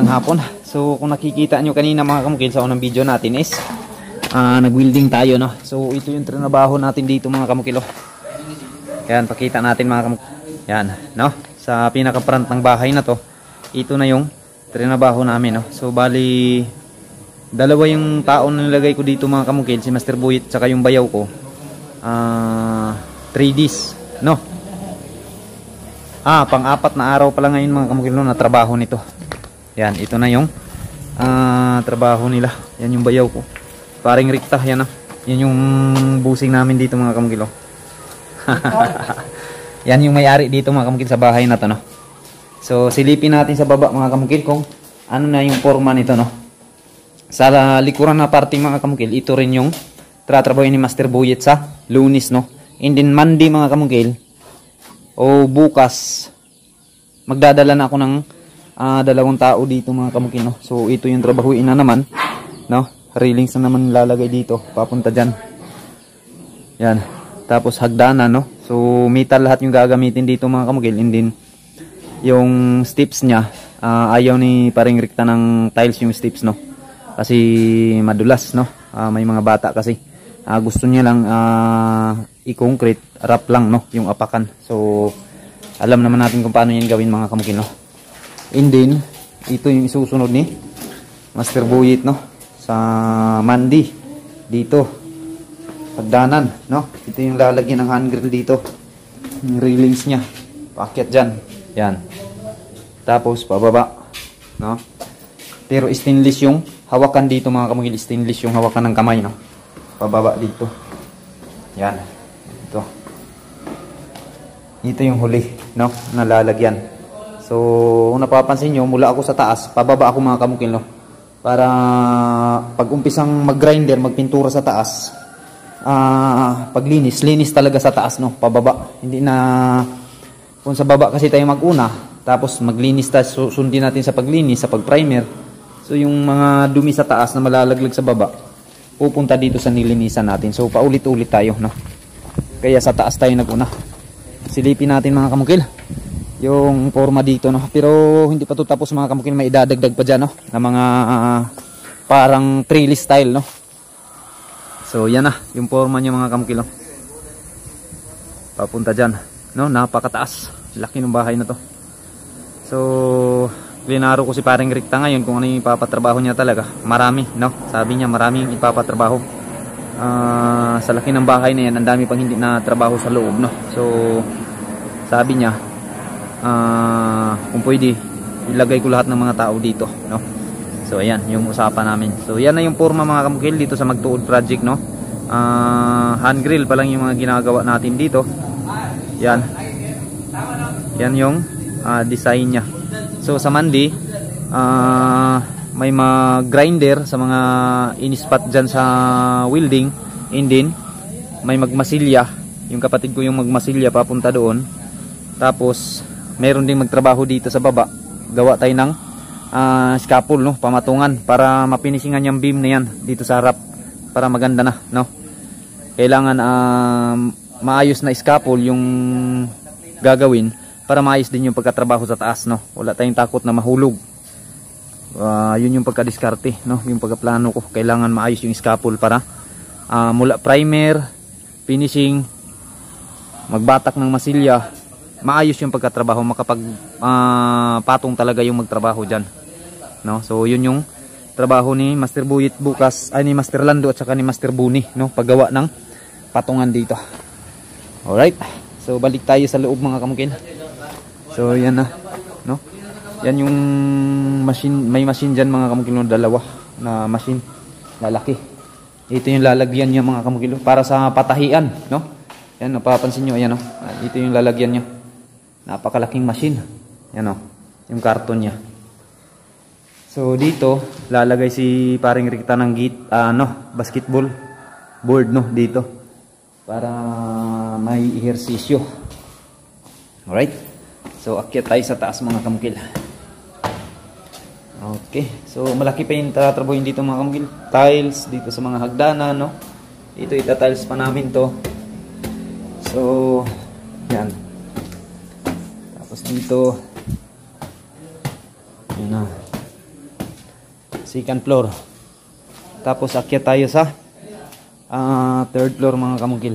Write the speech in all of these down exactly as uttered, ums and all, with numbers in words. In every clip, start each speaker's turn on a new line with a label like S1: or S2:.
S1: hapon. So kung nakikita nyo kanina mga kamukil sa unang video natin is uh, nag-welding tayo, no. So ito yung trinabaho natin dito mga kamukil, oh. Yan, pakita natin mga kamukil. Yan, no. Sa pinaka-front ng bahay na to, ito na yung trinabaho namin, no. So bali dalawa yung tao na nilagay ko dito mga kamukil, si Master Buyit saka yung bayaw ko. Uh, three Ds, no. Ah, pang-apat na araw pala ngayon mga kamukil, no, na trabaho nito. Yan, ito na yung uh, trabaho nila. Yan yung bayaw ko. Paring rikta, yan ah. Yan yung busing namin dito mga kamukil, oh. Yan yung may-ari dito mga kamukil sa bahay na to, no. So, silipin natin sa baba mga kamukil kung ano na yung forma nito, no. Sa likuran na parte mga kamukil, ito rin yung tratrabahoin ni Master Buyet sa Lunes, no. And then Monday mga kamukil, o bukas, magdadala na ako ng uh, dalawang tao dito mga kamukil, no. So ito yung trabahuin na naman, no. Railings na naman lalagay dito papunta dyan. Yan, tapos hagdanan, no. So metal lahat yung gagamitin dito mga kamukil. And then yung steps nya, uh, ayaw ni paring rikta ng tiles yung steps, no, kasi madulas, no. Uh, may mga bata kasi uh, gusto niya lang uh, i-concrete wrap lang, no, yung apakan. So alam naman natin kung paano yan gawin mga kamukil, no. And then ito yung isusunod ni Master Buyit, no, sa Monday dito pagdanan, no. Ito yung lalagyan ng handrail dito, yung railings nya paakyat dyan, yan, tapos pababa, no. Pero stainless yung hawakan dito mga kamukil, stainless yung hawakan ng kamay, no, pababa dito, yan. Ito ito yung huli, no, nalalagyan. So kung napapansin nyo, mula ako sa taas pababa ako mga kamukil, no, para pag umpisang mag-grinder, magpintura sa taas, uh, paglinis, linis talaga sa taas, no, pababa. Hindi na kung sa baba kasi tayo mag-una, tapos maglinis tayo, sundin natin sa paglinis, sa pag-primer. So yung mga dumi sa taas na malalaglag sa baba, pupunta dito sa nilinisan natin. So paulit-ulit tayo, no. Kaya sa taas tayo nag-una. Silipin natin mga kamukil yung forma dito, no. Pero hindi pa to tapos mga kamukil, may idadagdag pa dyan, no, na mga uh, parang trellis style, no. So yan na yung forma niya mga kamukil, no. Papunta dyan, no, napakataas, laki ng bahay na to. So klinaro ko si paring rikta ngayon kung ano yung ipapatrabaho niya talaga. Marami, no, sabi niya maraming ipapatrabaho. Uh, sa laki ng bahay na yan, ang dami pang hindi na trabaho sa loob, no. So sabi niya uh, kung pwede ilagay ko lahat ng mga tao dito, no. So ayan yung usapan namin. So yan na yung forma mga kamukil dito sa Magtuod project, no. uh, hand grill pa lang yung mga ginagawa natin dito. Yan, yan yung uh, design nya. So sa Monday uh, may mag-grinder sa mga in-spot dyan sa welding. And then may magmasilya, yung kapatid ko yung magmasilya papunta doon. Tapos meron ding magtrabaho dito sa baba, gawa tayo ng uh, scaffold, no, pamatungan para mapinisingan yung beam na yan dito sa harap para maganda na, no. Kailangan uh, maayos na scaffold yung gagawin para maayos din yung pagkatrabaho sa taas, no. Wala tayong takot na mahulog. Uh, yun yung pagkadiskarte, no, yung pagkaplano ko. Kailangan maayos yung scaffold para uh, mula primer, finishing, magbatak ng masilya, maayos yung pagkatrabaho, makapag uh, patong talaga yung magtrabaho dyan, no. So yun yung trabaho ni Master Buyit bukas, ay ni Master Lando at saka ni Master Buni, no, paggawa ng patungan dito. Alright, so balik tayo sa loob mga kamukil. So yan na, no. Yan yung machine, may machine dyan mga kamukil, no, dalawa na machine, lalaki. Ito yung lalagyan niya mga kamukil para sa patahian, no. Yan, napapansin nyo, ayan, no. Ito yung lalagyan niya. Napakalaking machine. Yan, no, yung karton niya. So dito lalagay si paring rikta ng git, uh, no, basketball board, no, dito para may ehersisyo. Alright, so akyat tayo sa taas mga kamukil. Okay, so malaki pa yung tatrabuhin dito mga kamukil. Tiles dito sa mga hagdanan, no. Ito ita-tiles pa namin to. So yan. Tapos dito, yun na. second floor. Tapos akyat tayo sa uh, third floor mga kamukil.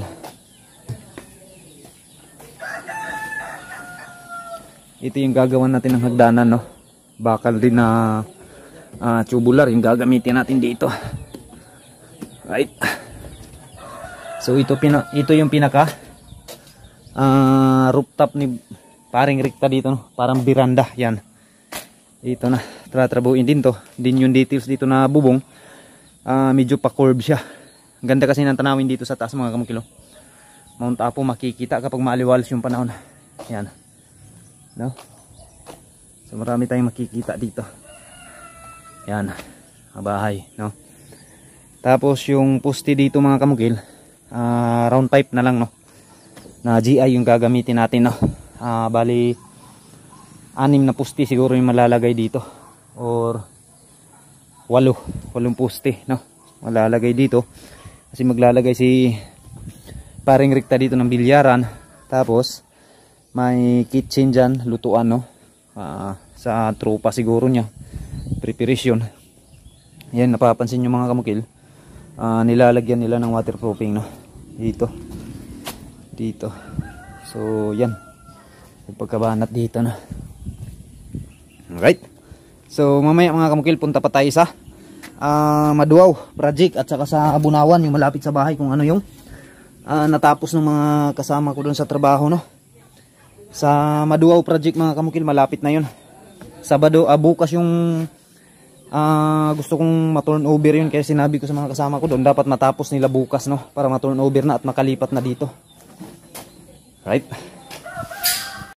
S1: Ito yung gagawan natin ng hagdanan, no? Bakal din na uh, tubular yung gagamitin natin dito. Right. So ito pina ito yung pinaka uh, rooftop ni paring Rikta dito, no? Parang biranda yan. Ito na, tratrabuhin din to. Din yung details dito na bubong. Uh, medyo pa curve siya. Ang ganda kasi ng tanawin dito sa taas mga kamukilo. Mount Apo makikita kapag maaliwalas yung panahon. Yan. No? So marami tayong makikita dito. Yan. Mabahay, no? Tapos yung poste dito mga kamukil, uh, round pipe na lang, no? Na G I yung gagamitin natin, no? Uh, bali anim na poste siguro yung malalagay dito, or walo, walong poste, no? Malalagay dito kasi maglalagay si paring Rikta dito ng bilyaran. Tapos may kitchen dyan, lutuan, no? Uh, sa tropa siguro niya, preparation. Yan, napapansin nyo mga kamukil, uh, nilalagyan nila ng waterproofing, no? Dito dito. So yan, yung pagkabanat dito na. Alright. So mamaya mga kamukil, punta pa tayo sa uh, Maduaw project at saka sa Bunawan, yung malapit sa bahay, kung ano yung uh, natapos ng mga kasama ko doon sa trabaho, no? Sa Maduaw project mga kamukil, malapit na yun. Sabado, uh, bukas yung uh, gusto kong ma-turn over yun, kaya sinabi ko sa mga kasama ko doon, dapat matapos nila bukas, no? Para ma-turn over na at makalipat na dito. Right.